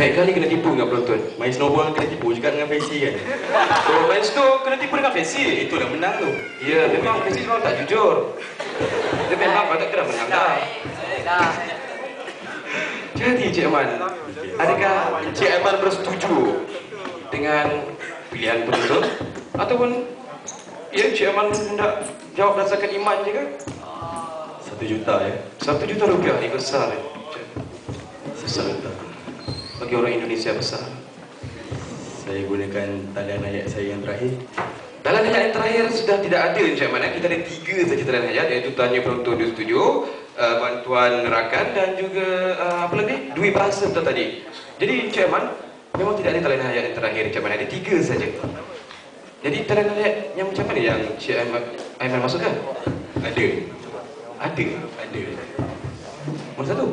Baik kali kena tipu dengan penonton. Main snowball kena tipu juga dengan fancy kan? Kalau main snow kena tipu dengan fancy. Itulah menang tu. Ya, memang fancy memang tak jujur. Dia memang patut kena menang dah. Jadi Cik Aiman, adakah Cik Aiman bersetuju dengan pilihan penonton? Ataupun ya Cik Aiman hendak jawab berdasarkan iman je ke? 1 juta ya. 1 juta rupiah ni besar. Besar tak? Bagi orang Indonesia besar. Saya gunakan talian ayat saya yang terakhir. Dalam ayat yang terakhir sudah tidak ada Encik Aiman. Kita ada 3 saja dalam ayat, iaitu tanya penonton di studio, bantuan rakan dan juga apa lagi? Dui bahasa betul tadi. Jadi Encik Aiman memang tidak ada talian ayat yang terakhir Encik Aiman, ada 3 saja. Jadi talian ayat yang macam mana yang Encik Aiman masukkan? Ada. Ada. Mana satu?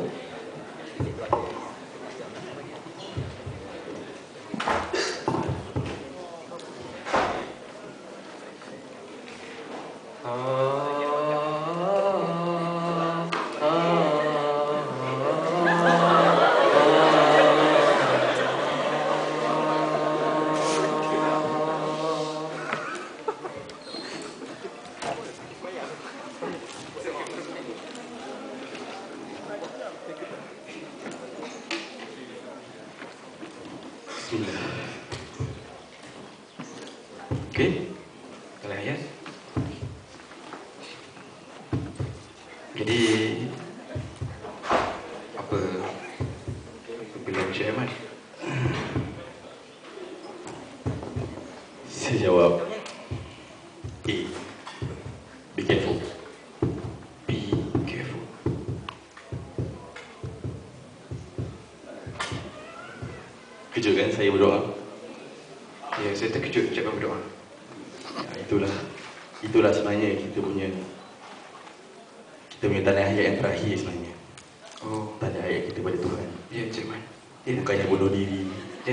Okey. Kalau ayat. Jadi apa pilihan Encik Aiman? Saya jawab A. Be careful. Be careful. Kejut kan saya berdoa? Ya, saya terkejut Encik Aiman berdoa. Itulah sebenarnya kita punya tanah ayat yang terakhir sebenarnya. Oh, Tanya ayat kita pada Tuhan. ya Encik Aiman. Ya. Bukannya bunuh diri. Ya.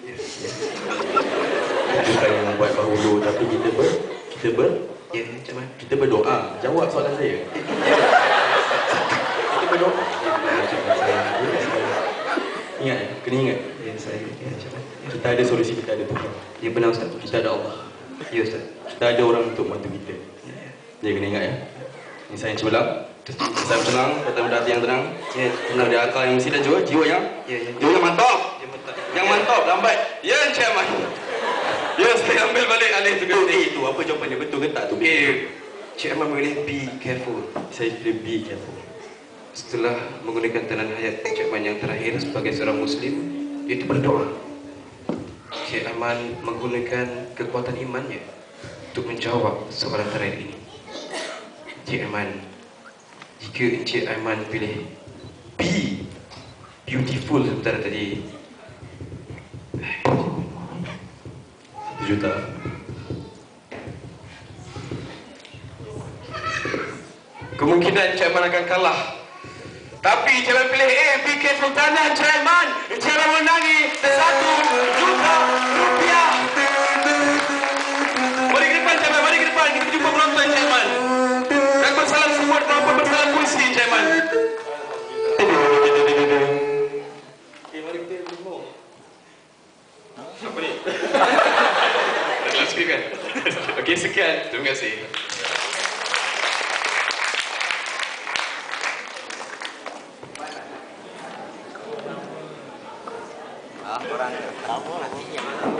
Bukannya membuat bahulu, tapi Ya, Encik Aiman. kita berdoa. Jawab soalan saya. Kita berdoa. Ingat, kena ingat. Ya, saya. Ya, Encik Aiman. Kita ada solusi, kita ada Tuhan. Ya, benar Ustaz. Kita ada Allah. Ya, Ustaz. Kita ada orang untuk bantu kita. Dia kena ingat ya. Ini saya yang sebelah. Saya tenang, datang berhati yang tenang. Ya, Tenang dia akal yang mesti dan jiwa yang Ya. jiwa yang mantap. Ya, betul. Yang mantap, lambat. Ya, Encik Aiman. Ya, saya ambil balik alih tugas. Itu apa jawapannya, betul ke tak tu? Encik Aiman memilih be careful. Saya pilih be careful. Setelah menggunakan tanah hayat Encik Aiman yang terakhir sebagai seorang Muslim, iaitu berdoa. Encik Aiman menggunakan kekuatan imannya untuk menjawab soalan terakhir ini. Encik Aiman, jika Encik Aiman pilih be beautiful sebentar tadi, 1 juta. kemungkinan Encik Aiman akan kalah. Tapi Encik Aiman pilih A, be careful tanah Encik Aiman. Encik Aiman menangi 1 juta rupiah. Mari ke depan Encik Aiman, mari ke depan. Kita jumpa penonton Encik Aiman. Dan bersalam semua penonton, bersalam puisi Encik Aiman. Mari kita bertemu. Apa ni? Dah kelas kan? Okey, sekian. Terima kasih. Orang kamu nantinya.